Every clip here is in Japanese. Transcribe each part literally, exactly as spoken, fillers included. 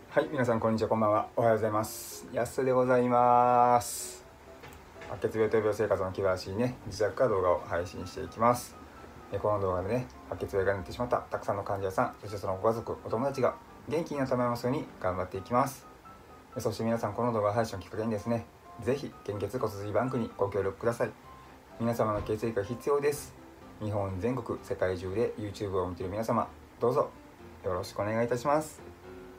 はい、皆さんこんにちは、こんばんは。おはようございます。やすでございます。白血病と病生活の気晴らしいね、自宅から動画を配信していきます。この動画でね、白血病がなってしまったたくさんの患者さん、そしてそのご家族、お友達が元気になってもらいますように頑張っていきます。そして皆さん、この動画配信をきっかけにですね、ぜひ献血骨髄バンクにご協力ください。皆様の血液が必要です。日本全国、世界中で YouTube を見ている皆様、どうぞよろしくお願いいたします。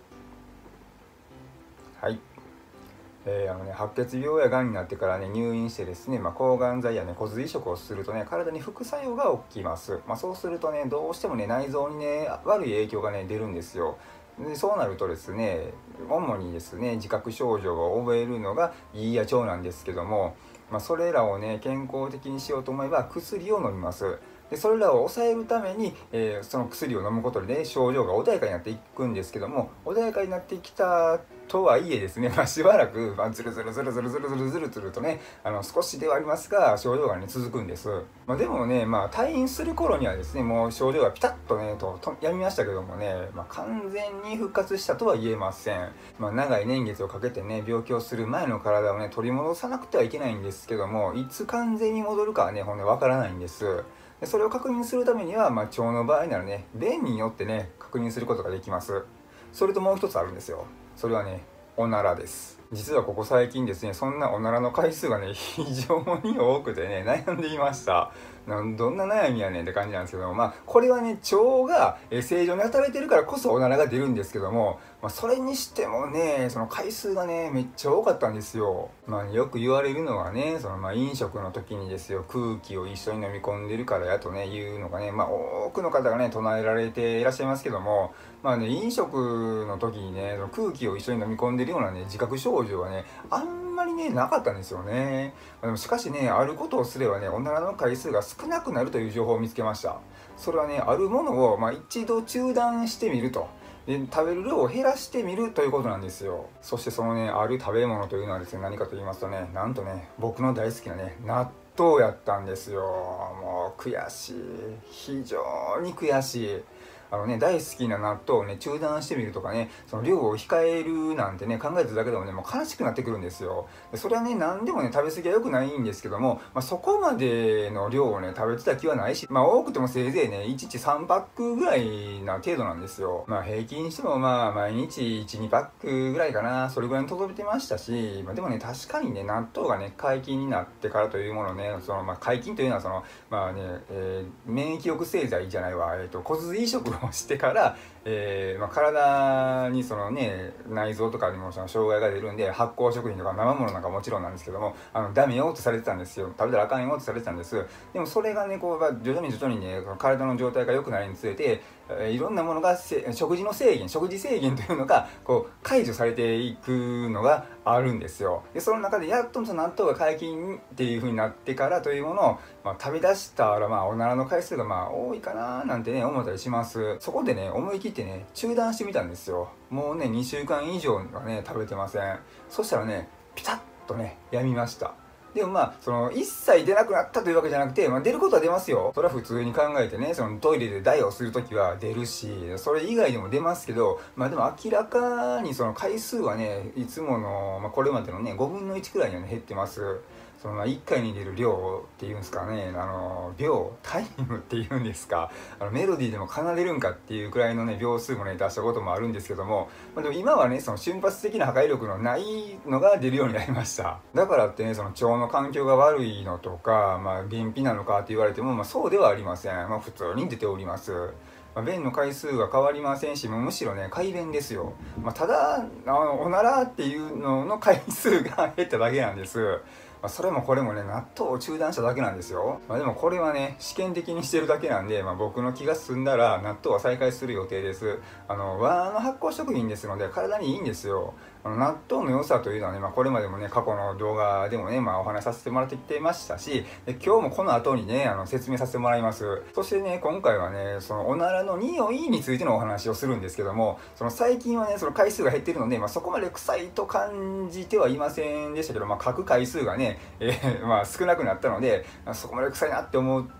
はい、えーあのね、白血病やがんになってからね入院してですね、まあ、抗がん剤やね骨髄移植をするとね体に副作用が起きます。まあ、そうするとねどうしてもね内臓にね悪い影響がね出るんですよ。でそうなるとですね主にですね自覚症状を覚えるのが胃や腸なんですけども、まあ、それらをね健康的にしようと思えば薬を飲みます。でそれらを抑えるために、えー、その薬を飲むことで、ね、症状が穏やかになっていくんですけども、穏やかになってきたとはいえですね、まあ、しばらく、まあ、ずるずるずるずるずるずるずるずるとねあの少しではありますが症状がね続くんです。まあ、でもね、まあ、退院する頃にはですねもう症状がピタッとねととやみましたけどもね、まあ、完全に復活したとは言えません。まあ、長い年月をかけてね病気をする前の体をね取り戻さなくてはいけないんですけども、いつ完全に戻るかはねほんでわからないんです。でそれを確認するためには、まあ、腸の場合ならね便によってね確認することができます。それともう一つあるんですよ。それはねおならです。実はここ最近ですねそんなおならの回数がね非常に多くてね悩んでいました。なんどんな悩みやねんって感じなんですけども、まあこれはね腸が正常に働いてるからこそおならが出るんですけども、まあ、それにしてもねその回数がねめっちゃ多かったんですよ。まあよく言われるのはねそのまあ飲食の時にですよ空気を一緒に飲み込んでるからやとねいうのがねまあ多くの方がね唱えられていらっしゃいますけども、まあね飲食の時にねその空気を一緒に飲み込んでるようなね自覚症状はねあんまりねなかったんですよね。でもしかしねあることをすればねおならの回数が少なくなるという情報を見つけました。それはねあるものを、まあ、一度中断してみるとで食べる量を減らしてみるということなんですよ。そしてそのねある食べ物というのはですね何かと言いますとねなんとね僕の大好きなね納豆やったんですよ。もう悔しい、非常に悔しい。あのね、大好きな納豆をね中断してみるとかねその量を控えるなんてね考えただけでもねもう悲しくなってくるんですよ。でそれはね何でもね食べ過ぎは良くないんですけども、まあ、そこまでの量をね食べてた気はないし、まあ多くてもせいぜいねいちにちさんパックぐらいな程度なんですよ。まあ平均してもまあ毎日いちにパックぐらいかな、それぐらいに届いてましたし、まあ、でもね確かにね納豆がね解禁になってからというものねその、まあ、解禁というのはそのまあね、えー、免疫抑制剤じゃないわ、えーと、骨髄移植をしてから、えーまあ、体にそのね内臓とかにもその障害が出るんで発酵食品とか生ものなんかもちろんなんですけどもあのダメよとされてたんですよ。食べたらあかんよとされてたんです。でもそれがねこう徐々に徐々にね体の状態が良くなるにつれて、えー、いろんなものが食事の制限食事制限というのがこう解除されていくのがあるんですよ。でその中でやっとその納豆が解禁っていう風になってからというものを、まあ、食べ出したらまあおならの回数がまあ多いかななんてね思ったりします。そこでね思い切ってね中断してみたんですよ。もうねにしゅうかん以上はね食べてません。そしたらねピタッとねやみました。でもまあその一切出なくなったというわけじゃなくて、まあ、出ることは出ますよ。それは普通に考えてねそのトイレで大をするときは出るしそれ以外でも出ますけど、まあでも明らかにその回数はねいつもの、まあ、これまでのねごぶんのいちくらいには、ね、減ってます。そのまあいっかいに出る量っていうんですかねあの秒タイムっていうんですかあのメロディーでも奏でるんかっていうくらいのね秒数もね出したこともあるんですけども、まあ、でも今はねその瞬発的な破壊力のないのが出るようになりました。だからってねその腸の環境が悪いのとか、まあ、便秘なのかって言われても、まあ、そうではありません。まあ、普通に出ております。まあ、便の回数が変わりませんしむしろね快便ですよ。まあ、ただあのおならっていうのの回数が減っただけなんです。まあ、それもこれもね納豆を中断しただけなんですよ。まあ、でもこれはね試験的にしてるだけなんで、まあ、僕の気が済んだら納豆は再開する予定です。あの和の発酵食品ですので体にいいんですよ。あの納豆の良さというのはね、まあ、これまでもね過去の動画でもね、まあ、お話しさせてもらってきてましたしで今日もこの後にねあの説明させてもらいます。そしてね今回はねそのおならの匂いについてのお話をするんですけども、その最近はねその回数が減ってるので、まあ、そこまで臭いと感じてはいませんでしたけど、まあ、書く回数がね、えー、まあ少なくなったのでそこまで臭いなって思う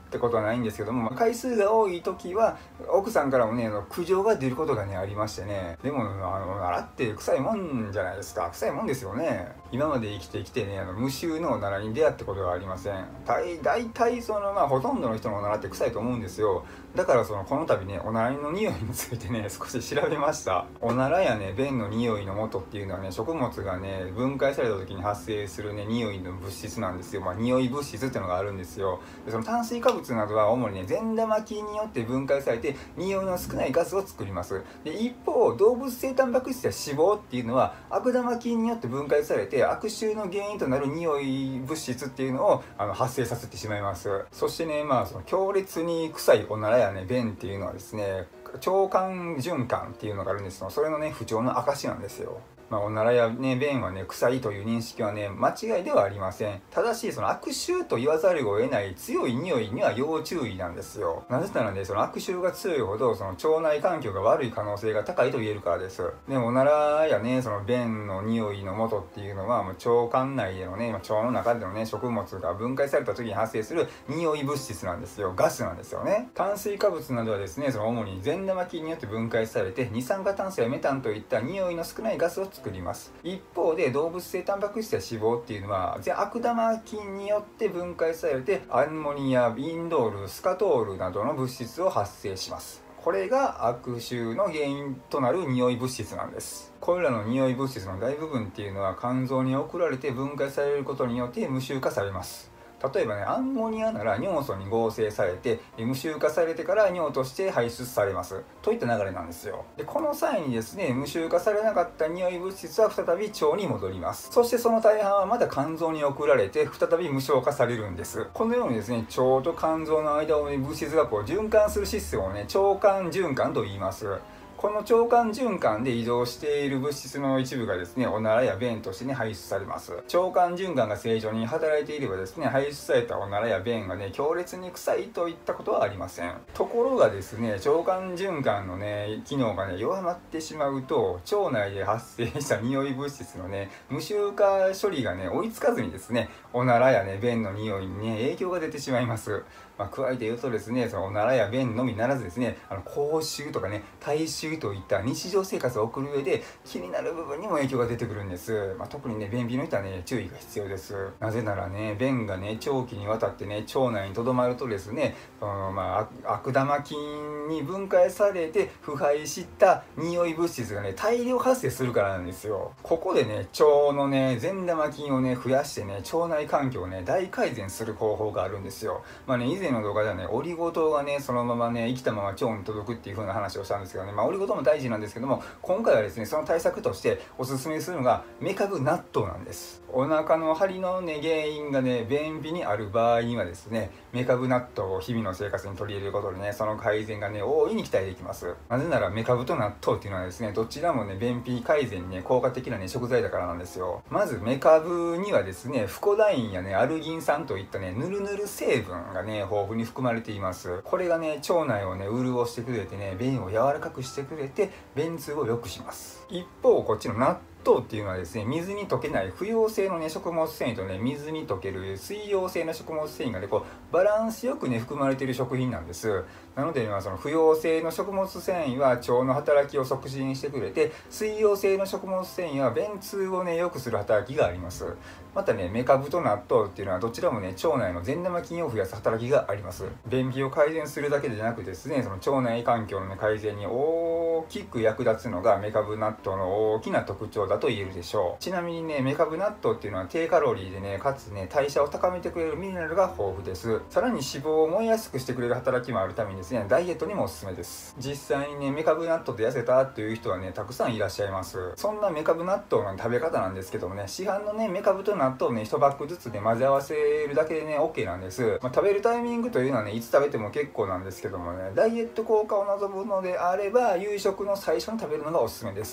ってことはないんですけども、回数が多い時は奥さんからもね苦情が出ることがねありましてね。でもあのおならって臭いもんじゃないですか。臭いもんですよね。今まで生きてきてねあの無臭のおならに出会ったことがありません。大大体そのまあほとんどの人のおならって臭いと思うんですよ。だからそのこの度ねおならの匂いについてね少し調べました。おならやね便の匂いの元っていうのはね食物がね分解された時に発生するね匂いの物質なんですよ。まあ匂い物質っていうのがあるんですよ。でその炭水化物などは主にね善玉菌によって分解されて匂いの少ないガスを作ります。で一方動物性タンパク質や脂肪っていうのは悪玉菌によって分解されて悪臭の原因となる匂い物質っていうのをあの発生させてしまいます。そしてねまあその強烈に臭いおならやね便っていうのはですね腸管循環っていうのがあるんですけど、それのね不調の証なんですよ。まあ、おならや、ね、便はね臭いという認識はね間違いではありません。ただしその悪臭と言わざるを得ない強い匂いには要注意なんですよ。なぜならねその悪臭が強いほどその腸内環境が悪い可能性が高いと言えるからです。でおならやねその便の匂いの元っていうのはもう腸管内でのね腸の中でのね食物が分解された時に発生する匂い物質なんですよ。ガスなんですよね。炭水化物などはですねその主に善玉菌によって分解されて二酸化炭素やメタンといった匂いの少ないガスを作ります。一方で動物性タンパク質や脂肪っていうのは悪玉菌によって分解されてアンモニア、インドール、スカトールなどの物質を発生します。これが悪臭の原因となる匂い物質なんです。これらの匂い物質の大部分っていうのは肝臓に送られて分解されることによって無臭化されます。例えばねアンモニアなら尿素に合成されて無臭化されてから尿として排出されますといった流れなんですよ。でこの際にですね無臭化されなかった匂い物質は再び腸に戻ります。そしてその大半はまた肝臓に送られて再び無償化されるんです。このようにですね腸と肝臓の間を、ね、物質がこう循環するシステムをね腸管循環と言います。この腸管循環で移動している物質の一部がですねおならや便として、ね、排出されます。腸管循環が正常に働いていればですね排出されたおならや便がね強烈に臭いといったことはありません。ところがですね腸管循環のね機能がね弱まってしまうと腸内で発生した匂い物質のね無臭化処理がね追いつかずにですねおならやね便の匂いにね影響が出てしまいます。まあ、加えて言うとですねそのおならや便のみならずですねあの口臭とかね体臭といった日常生活を送る上で気になる部分にも影響が出てくるんです。まあ、特にね便秘の人はね注意が必要です。なぜならね便がね長期にわたってね腸内にとどまるとですねその、まあ、悪玉菌に分解されて腐敗した匂い物質がね大量発生するからなんですよ。ここでね腸のね善玉菌をね増やしてね腸内環境をね大改善する方法があるんですよ。まあね以前の動画ではねオリゴ糖がねそのままね生きたまま腸に届くっていう風な話をしたんですけどね、まあオリゴ糖も大事なんですけども今回はですねその対策としておすすめするのがメカブ納豆なんです。お腹の張りのね原因がね便秘にある場合にはですねメカブ納豆を日々の生活に取り入れることでねその改善がね大いに期待できます。なぜならメカブと納豆っていうのはですねどちらもね便秘改善にね効果的なね食材だからなんですよ。まずメカブにはですねフコダインやねアルギン酸といったねヌルヌル成分がね豊富に含まれています。これがね腸内をね潤してくれてね便を柔らかくしてくれて便通を良くします。一方こっちの納豆っていうのはですね水に溶けない不溶性のね食物繊維とね水に溶ける水溶性の食物繊維がねこうバランスよくね含まれている食品なんです。なので、まあ、その不溶性の食物繊維は腸の働きを促進してくれて水溶性の食物繊維は便通をね良くする働きがあります。またねメカブと納豆っていうのはどちらもね腸内の善玉菌を増やす働きがあります。便秘を改善するだけでなくですねその腸内環境の、ね、改善に大きく役立つのがメカブ納豆の大きな特徴だと言えるでしょう。ちなみにねメカブ納豆っていうのは低カロリーでねかつね代謝を高めてくれるミネラルが豊富です。さらに脂肪を燃えやすくしてくれる働きもあるためにですねダイエットにもおすすめです。実際にねメカブ納豆で痩せたっていう人はねたくさんいらっしゃいます。そんなメカブ納豆の食べ方なんですけどもね市販のねメカブと納豆をねいちパックずつで混ぜ合わせるだけでね OK なんです。まあ、食べるタイミングというのはねいつ食べても結構なんですけどもねダイエット効果を望むのであれば夕食の最初に食べるのがおすすめです。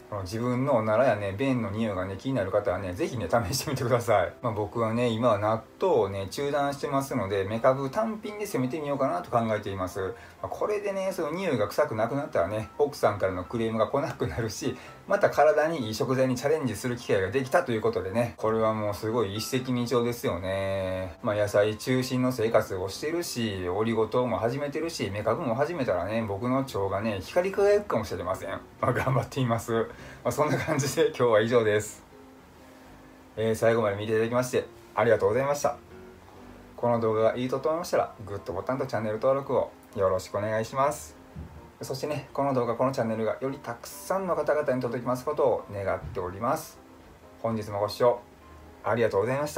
自分のおならやね便の匂いがね気になる方はね是非ね試してみてください。まあ、僕はね今は納豆をね中断してますので、メカブ単品で攻めてみようかなと考えています。まあ、これでねその匂いが臭くなくなったらね奥さんからのクレームが来なくなるし、また体にいい食材にチャレンジする機会ができたということでね、これはもうすごい一石二鳥ですよね。まあ、野菜中心の生活をしてるし、オリゴ糖も始めてるし、メカブも始めたらね僕の腸がね光り輝くかもしれません。まあ、頑張っています。まあ、そんな感じで今日は以上です。えー、最後まで見ていただきましてありがとうございました。この動画がいいと思いましたらグッドボタンとチャンネル登録をよろしくお願いします。そしてねこの動画このチャンネルがよりたくさんの方々に届きますことを願っております。本日もご視聴ありがとうございました。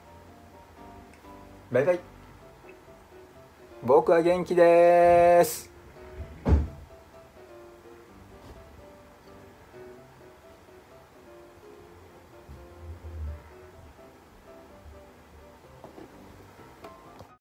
バイバイ。僕は元気です。